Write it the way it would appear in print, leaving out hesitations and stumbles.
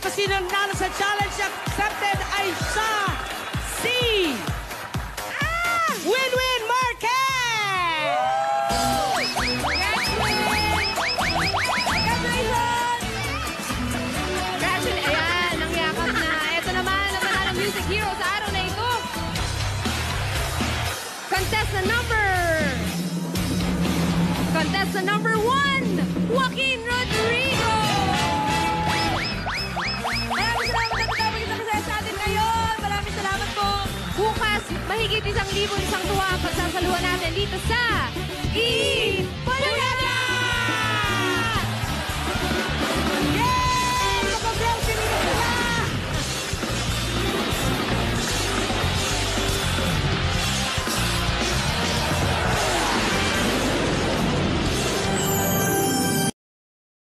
kung sino nanalo sa challenge accepted ay siya, si Winwin Marquez! Ayan, nangyakap na. Ito naman ang panalo music hero sa araw na ito. Contestant number 1, Joaquin Rodrigo! Maraming salamat at nakapagkita masaya sa atin ngayon. Maraming salamat po. Bukas, mahigit 1,000 isang tuwa ang pagsasaluhan natin dito sa Eat